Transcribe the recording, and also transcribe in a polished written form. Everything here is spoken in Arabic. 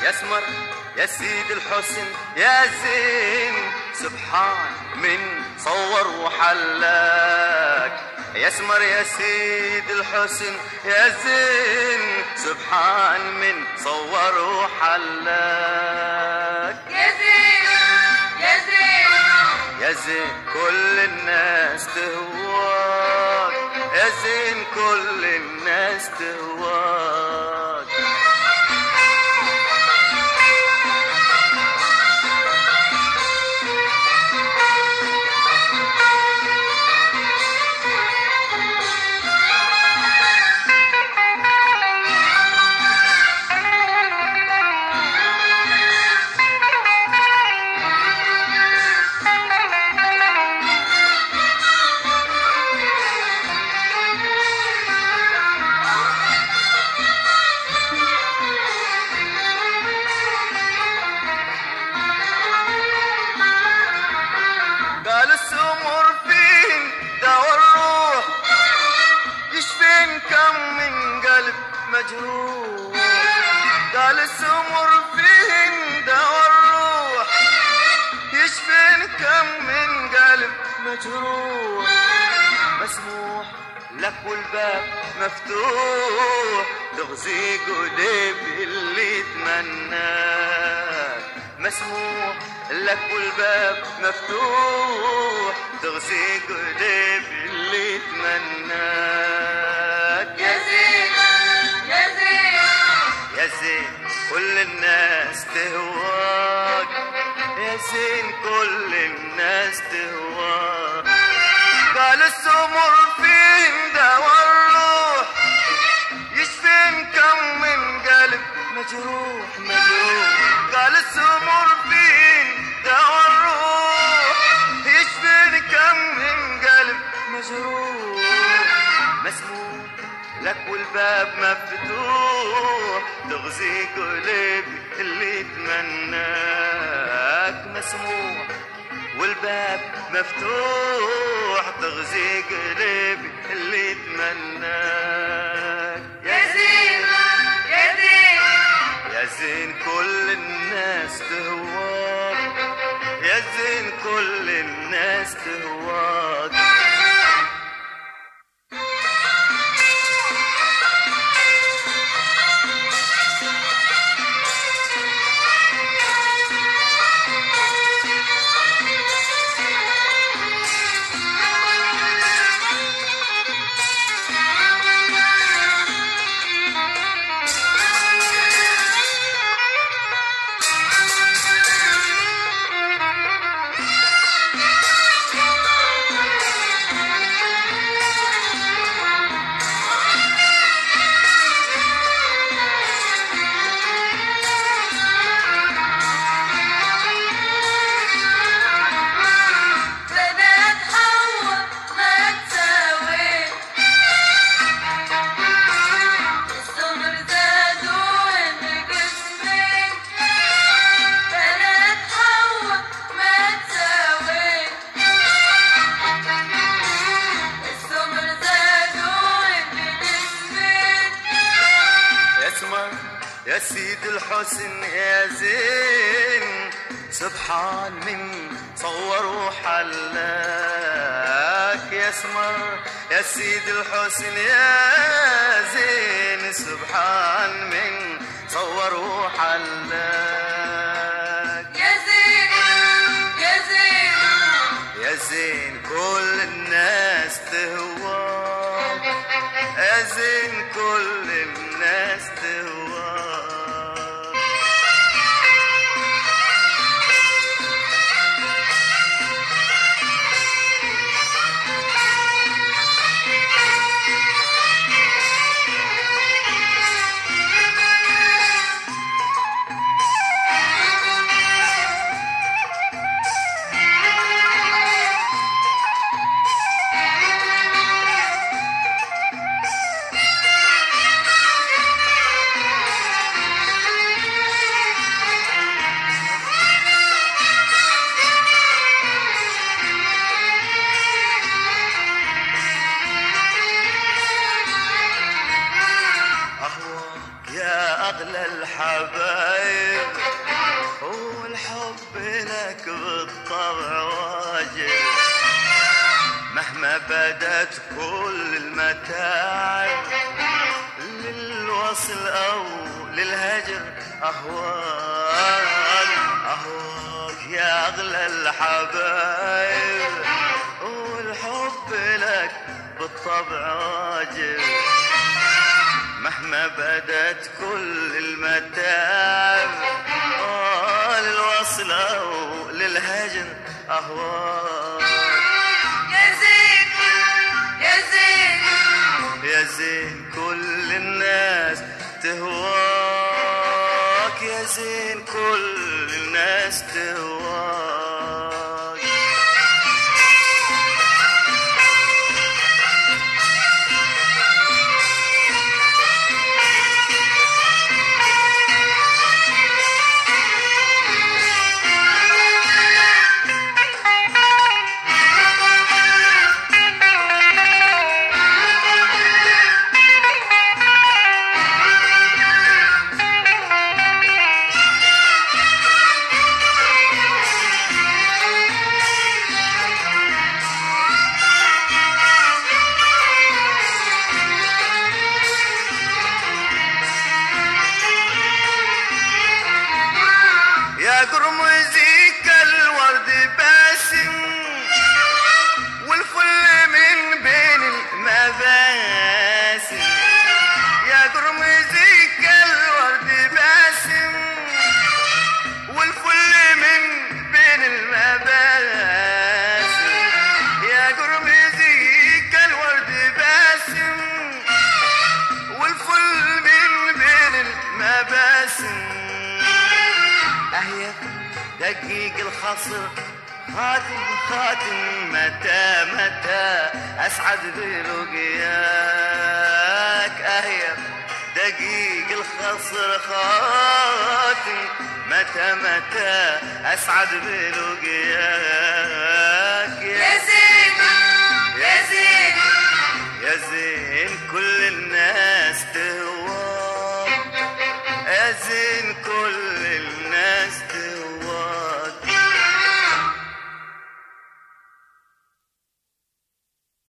يا اسمر يا سيد الحسن يا زين، سبحان من صور وحلاك. يا اسمر يا سيد الحسن يا زين، سبحان من صور وحلاك. يا زين يا زين يا زين كل الناس تهواك، يا زين كل الناس تهواك. قال السمر فين دوا الروح، يشفين كم من قلب مجروح. قال السمر فين دوا الروح، يشفين كم من قلب مجروح. مسموح لك والباب مفتوح، تغزي قلب اللي يتمناك. مسموح لك والباب مفتوح، تغزي قلب اللي يتمناك. يا زين يا زين يا زين كل الناس تهواك، يا زين كل الناس تهواك. قال السمر فين دوا الروح، يشفين كم من قلب مجروح مجروح. قال السمر فين دوا الروح، يشفين كم من قلب مجروح. مسموح لك والباب مفتوح، تغزي قلبي اللي يتمناك. مسموح والباب مفتوح، تغزي قلبي اللي يتمناك. يا زين يا زين يا زين كل الناس تهواك، يا زين كل الناس تهواك. بنات حوا ما تساوي، السمر زادوا بجسمي. بنات حوا ما تساوي، السمر زادوا بجسمي. يا اسمر يا سيد الحسن يا زين، سبحان من صور وحلاك. يا اسمر يا سيد الحسن يا زين، سبحان من صور وحلاك. يا زين يا زين يا زين كل الناس تهواك، يا زين كل الناس تهواك. الحبايب والحب لك بالطبع واجب مهما بدت كل المتاعب للوصل أو للهجر أهواك أهواك يا أغلى الحبايب والحب لك بالطبع واجب مهما بدت كل المتاعب للوصل أو للهجر أهواك يا زين يا زين يا زين كل الناس تهواك يا زين كل الناس تهواك يا قرمزيك الورد باسم والفل من بين المباسم يا قرمزيك الورد باسم والفل من بين المباسم يا قرمزيك الورد باسم والفل من بين المباسم أهيا دقيق الخصر خاتم خاتم متى متى أسعد برقياك أهيا دقيق الخصر خاتم متى متى أسعد برقياك يا زين يا زين يا زين كل الناس تهواك يا زين كل